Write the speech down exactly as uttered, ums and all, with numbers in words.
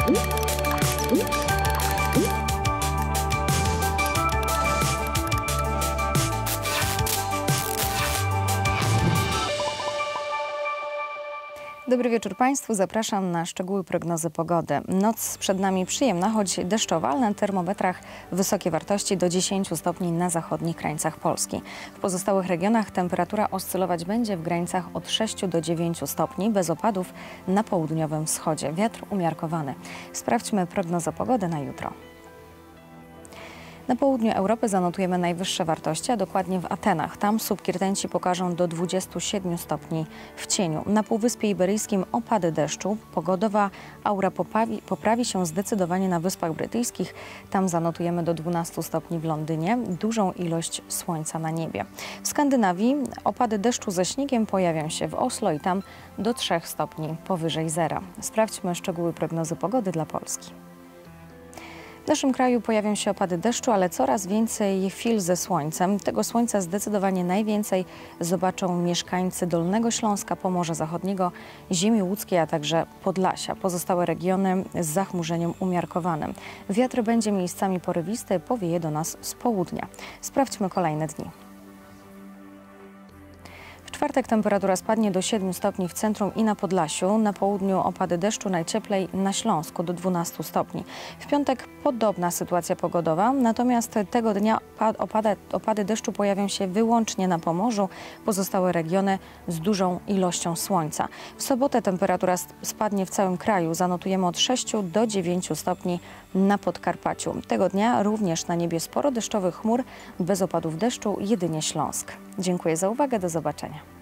Dobry wieczór Państwu. Zapraszam na szczegóły prognozy pogody. Noc przed nami przyjemna, choć deszczowa, ale na termometrach wysokie wartości do dziesięciu stopni na zachodnich krańcach Polski. W pozostałych regionach temperatura oscylować będzie w granicach od sześciu do dziewięciu stopni, bez opadów na południowym wschodzie. Wiatr umiarkowany. Sprawdźmy prognozę pogody na jutro. Na południu Europy zanotujemy najwyższe wartości, a dokładnie w Atenach. Tam subkirtenci pokażą do dwudziestu siedmiu stopni w cieniu. Na Półwyspie Iberyjskim opady deszczu. Pogodowa aura poprawi, poprawi się zdecydowanie na Wyspach Brytyjskich. Tam zanotujemy do dwunastu stopni w Londynie. Dużą ilość słońca na niebie. W Skandynawii opady deszczu ze śniegiem pojawią się w Oslo i tam do trzech stopni powyżej zera. Sprawdźmy szczegóły prognozy pogody dla Polski. W naszym kraju pojawią się opady deszczu, ale coraz więcej chwil ze słońcem. Tego słońca zdecydowanie najwięcej zobaczą mieszkańcy Dolnego Śląska, Pomorza Zachodniego, Ziemi Łódzkiej, a także Podlasia. Pozostałe regiony z zachmurzeniem umiarkowanym. Wiatr będzie miejscami porywisty, powieje do nas z południa. Sprawdźmy kolejne dni. W czwartek temperatura spadnie do siedmiu stopni w centrum i na Podlasiu. Na południu opady deszczu, najcieplej na Śląsku do dwunastu stopni. W piątek podobna sytuacja pogodowa, natomiast tego dnia opady, opady deszczu pojawią się wyłącznie na Pomorzu. Pozostałe regiony z dużą ilością słońca. W sobotę temperatura spadnie w całym kraju. Zanotujemy od sześciu do dziewięciu stopni na Podkarpaciu. Tego dnia również na niebie sporo deszczowych chmur, bez opadów deszczu, jedynie Śląsk. Dziękuję za uwagę, do zobaczenia.